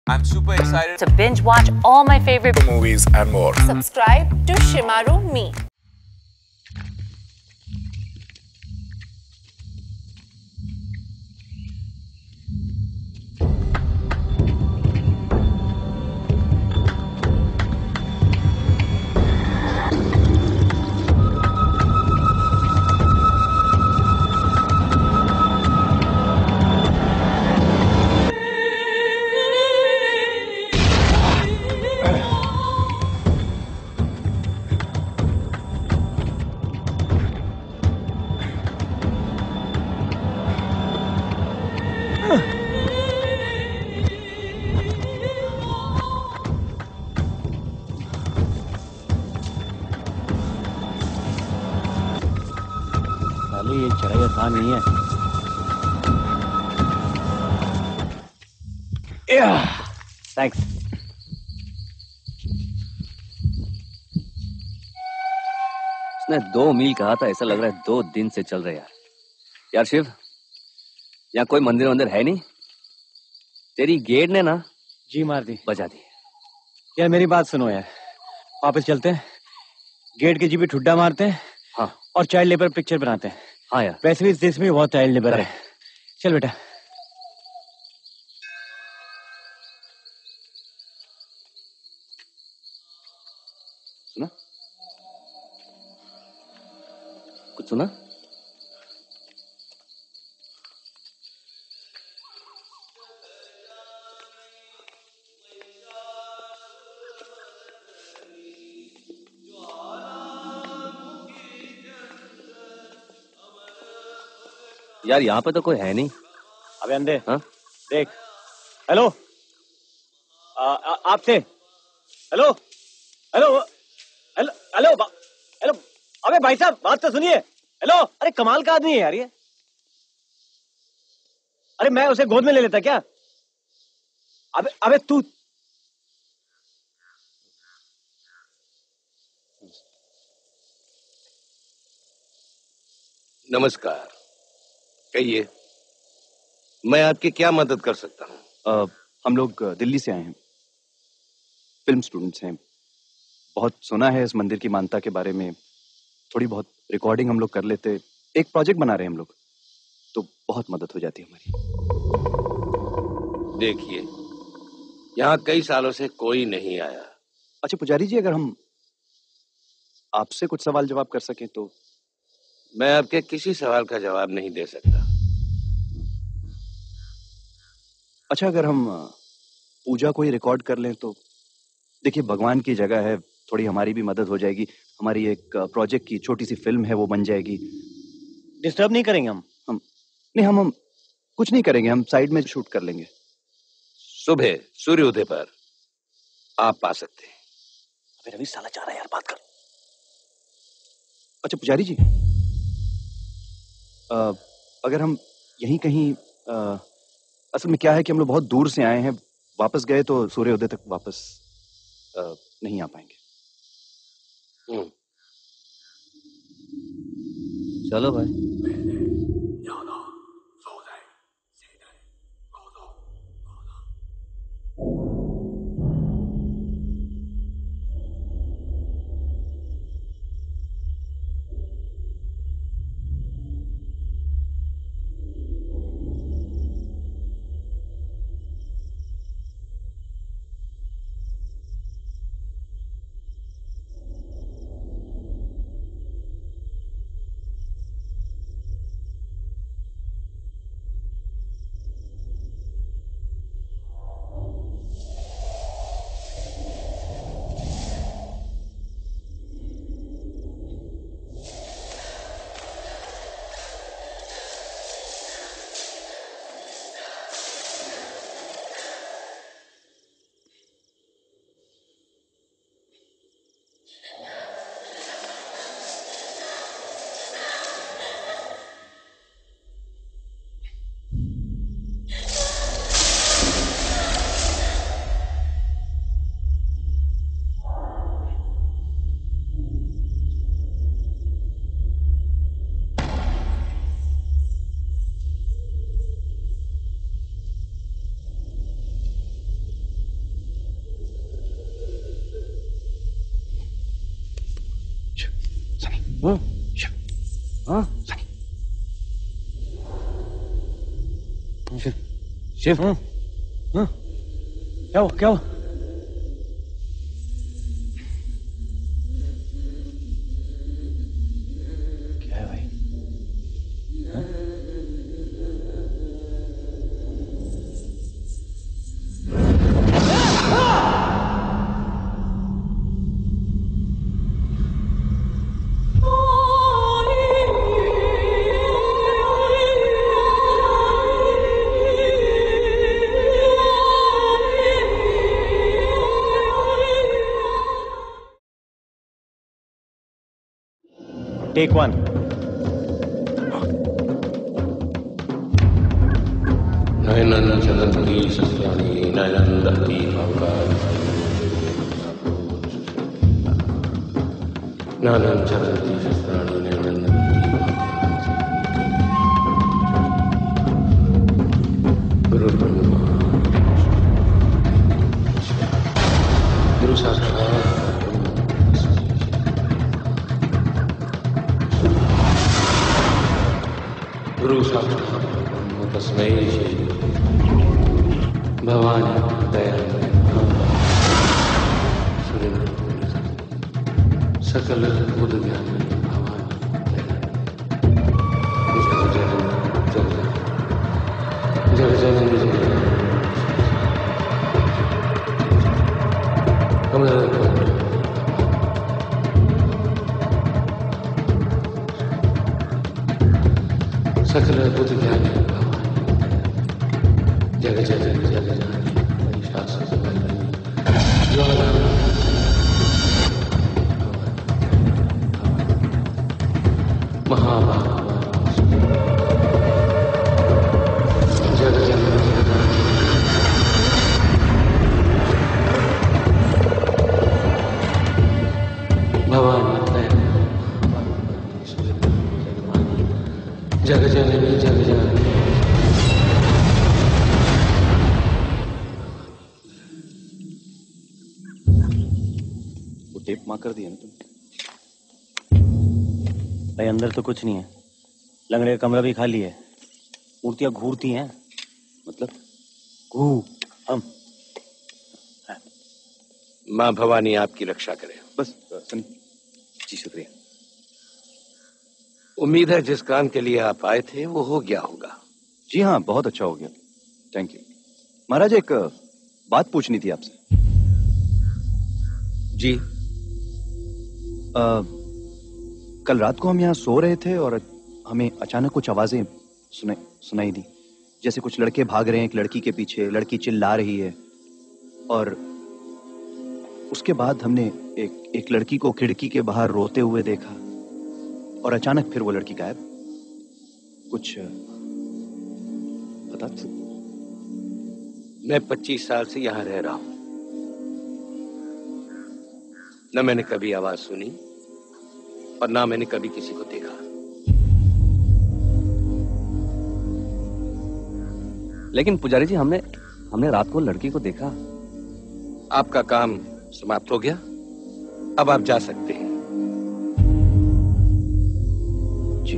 I'm super excited to binge watch all my favorite movies and more. Subscribe to Shimaru Me. ये चढ़ाई आसान नहीं है। Thanks. उसने 2 मील कहा था, ऐसा लग रहा है 2 दिन से चल रहे यार। यार शिव, यहाँ कोई मंदिर वंदिर है नहीं? तेरी गेट ने ना जी मार दी, बजा दी। यार मेरी बात सुनो यार, वापस चलते हैं, गेट के जी पे ठुड्डा मारते हैं। हाँ, और चाइल्ड लेबर पिक्चर बनाते हैं। हाँ यार, वैसे भी इस देश में बहुत चाइल्ड लेबर है। चल बेटा। सुना? कुछ सुना? यार यहाँ पे तो कोई है नहीं। अबे अंधे, हाँ? देख। हेलो, आपसे। Hello hello hello hello hello. अबे भाई साहब, बात तो सुनिए। हेलो, अरे कमाल का आदमी है यार ये। अरे मैं उसे गोद में ले लेता क्या? अबे अबे तू। नमस्कार, कहिए, मैं आपकी क्या मदद कर सकता हूँ? हम लोग दिल्ली से आए हैं, फिल्म स्टूडेंट्स हैं। बहुत सुना है इस मंदिर की मान्यता के बारे में, थोड़ी बहुत रिकॉर्डिंग हम लोग कर लेते। एक प्रोजेक्ट बना रहे हैं हम लोग, तो बहुत मदद हो जाती है हमारी। देखिए, यहाँ कई सालों से कोई नहीं आया। अच्छा पुजारी जी, अगर हम आपसे कुछ सवाल जवाब कर सकें तो? मैं आपके किसी सवाल का जवाब नहीं दे सकता। अच्छा, अगर हम पूजा को ही रिकॉर्ड कर लें तो? देखिए, भगवान की जगह है, थोड़ी हमारी भी मदद हो जाएगी। हमारी एक प्रोजेक्ट की छोटी सी फिल्म है, वो बन जाएगी। डिस्टर्ब नहीं करेंगे हम नहीं, हम कुछ नहीं करेंगे, हम साइड में शूट कर लेंगे। सुबह सूर्योदय पर आप आ सकते हैं। अबे रवि साला चाह रहा है यार, बात कर। अच्छा पुजारी जी, अगर हम यहीं कहीं, असल में क्या है कि हम लोग बहुत दूर से आए हैं, वापस गए तो सूर्योदय तक वापस नहीं आ पाएंगे। चलो भाई। हाँ शिव, हाँ, क्या हुआ, क्या हुआ? क्या है भाई? हाँ? Take one. नयनं चलन्ति शस्त्राणि नयनं दहति नयनं चलन्ति शस्त्राणि नयनं गुरुर्ब्रह्मा गुरु साक्षात् गुरु साक्षात् तस्मै श्री भवानी दयामय सकल बुद्ध ज्ञान भवानी जग जननी सकल बुद्ध ज्ञान जग जग जग जग जग भवानी जग जननी जग जननी टेप मार कर दिया ना तुम? भाई अंदर तो कुछ नहीं है, लंगड़े का कमरा भी खाली है, मूर्तियां घूरती हैं। मतलब हम माँ भवानी आपकी रक्षा करे। बस सनी जी, शुक्रिया। उम्मीद है जिस काम के लिए आप आए थे वो हो गया होगा। जी हाँ, बहुत अच्छा हो गया, थैंक यू। महाराज एक बात पूछनी थी आपसे। जी कल रात को हम यहाँ सो रहे थे और हमें अचानक कुछ आवाजें सुनाई दी, जैसे कुछ लड़के भाग रहे हैं एक लड़की के पीछे, लड़की चिल्ला रही है, और उसके बाद हमने एक लड़की को खिड़की के बाहर रोते हुए देखा, और अचानक फिर वो लड़की गायब। कुछ बता सकते? मैं 25 साल से यहाँ रह रहा हूं, न मैंने कभी आवाज सुनी और ना मैंने कभी किसी को देखा। लेकिन पुजारी जी, हमने रात को लड़की को देखा। आपका काम समाप्त हो गया, अब आप जा सकते हैं। जी।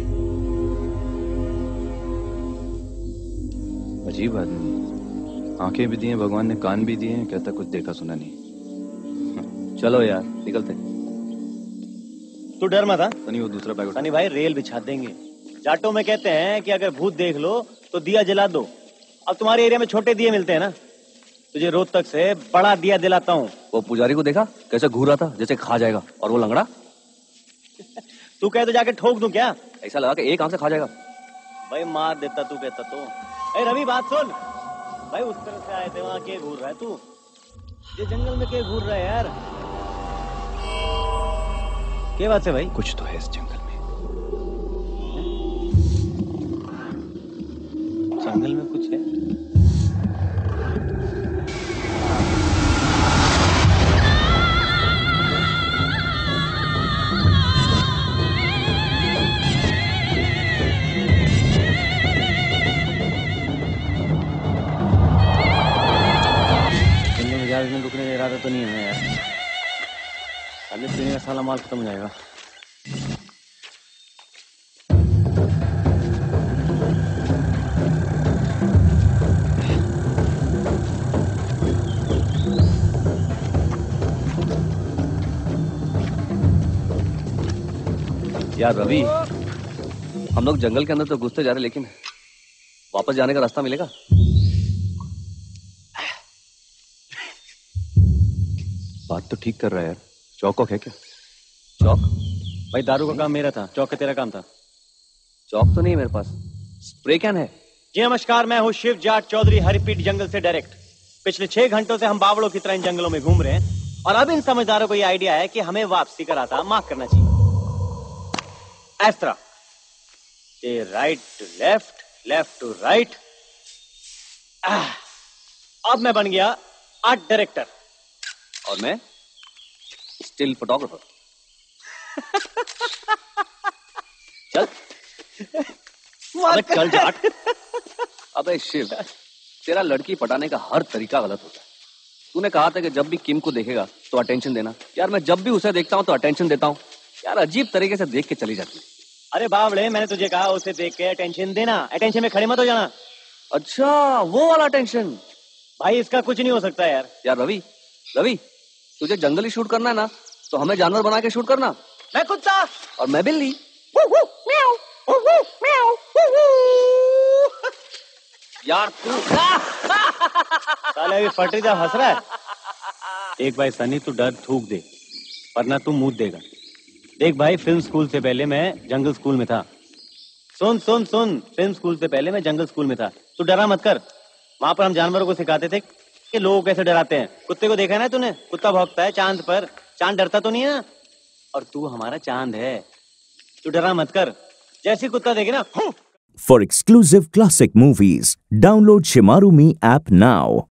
अजीब आदमी, आंखें भी दी हैं भगवान ने, कान भी दिए हैं, कहता कुछ देखा सुना नहीं। चलो यार निकलते। तू डर मत। सनी वो दूसरा बैग उठा। सनी भाई रेल बिछा देंगे। जाटों में कहते हैं कि अगर भूत देख लो तो दिया जला दो। अब तुम्हारे एरिया में छोटे दिए मिलते हैं ना, तुझे रोहतक से बड़ा दिया दिलाता हूँ। वो पुजारी को देखा कैसे घूर रहा था, जैसे खा जाएगा, और वो लंगड़ा तू कहे तो जाके ठोक दूं क्या? ऐसा लगा कि एक आंख से खा जाएगा। भाई मार देता तू कहता तो। अरे रवि बात सुन भाई, उस तरह से आए थे, वहाँ के घूर रहा है तू? ये जंगल में के घूर रहा है यार? क्या बात है भाई? कुछ तो है इस जंगल में। जंगल में कुछ है? जंगल में ज्यादा दिन रुकने का इरादा तो नहीं है यार, खाने पीने का साला माल खत्म हो जाएगा। यार रवि, हम लोग जंगल के अंदर तो घुसते जा रहे, लेकिन वापस जाने का रास्ता मिलेगा? बात तो ठीक कर रहा है यार। चौक वॉक है क्या? चौक? भाई दारू का काम मेरा था, चौक का तेरा काम था। चौक तो नहीं है मेरे पास, स्प्रे कैन है। जी नमस्कार, मैं हूँ शिव जाट चौधरी, हरिपीट जंगल से डायरेक्ट। पिछले 6 घंटों से हम बावड़ों की तरह इन जंगलों में घूम रहे हैं और अब इन समझदारों को ये आइडिया है कि हमें वापसी का रास्ता मार्क करना चाहिए। इस तरह right to left, left to right. अब मैं बन गया आर्ट डायरेक्टर और मैं स्टिल फोटोग्राफर। चल अबे चल जाट। अबे शिव, तेरा लड़की पटाने का हर तरीका गलत होता है। तूने कहा था कि जब भी किम को देखेगा तो अटेंशन देना। यार मैं जब भी उसे देखता हूँ तो अटेंशन देता हूँ। यार अजीब तरीके से देख के चली जाती है। अरे बावड़े, मैंने तुझे कहा उसे देख के अटेंशन देना, अटेंशन में खड़े मत हो जाना। अच्छा, वो वाला अटेंशन। भाई इसका कुछ नहीं हो सकता यार। यार रवि, रवि, तुझे जंगली शूट करना है ना, तो हमें जानवर बना के शूट करना। मैं कुत्ता और मैं बिल्ली। यार तू साले अभी फटरी जा हंस रहा है। एक भाई सनी, तू डर थूक दे वरना तू मुंह देगा। देख भाई, फिल्म स्कूल से पहले मैं जंगल स्कूल में था। सुन सुन सुन, फिल्म स्कूल से पहले मैं जंगल स्कूल में था। तू डरा मत कर। वहां पर हम जानवरों को सिखाते थे कि लोग कैसे डराते हैं। कुत्ते को देखा है ना तूने? कुत्ता भौंकता है चांद पर, चांद डरता तो नहीं है ना। और तू हमारा चांद है, तू डरा मत कर। जैसे कुत्ता देखे ना। For exclusive classic movies, download Shimaru Me app now.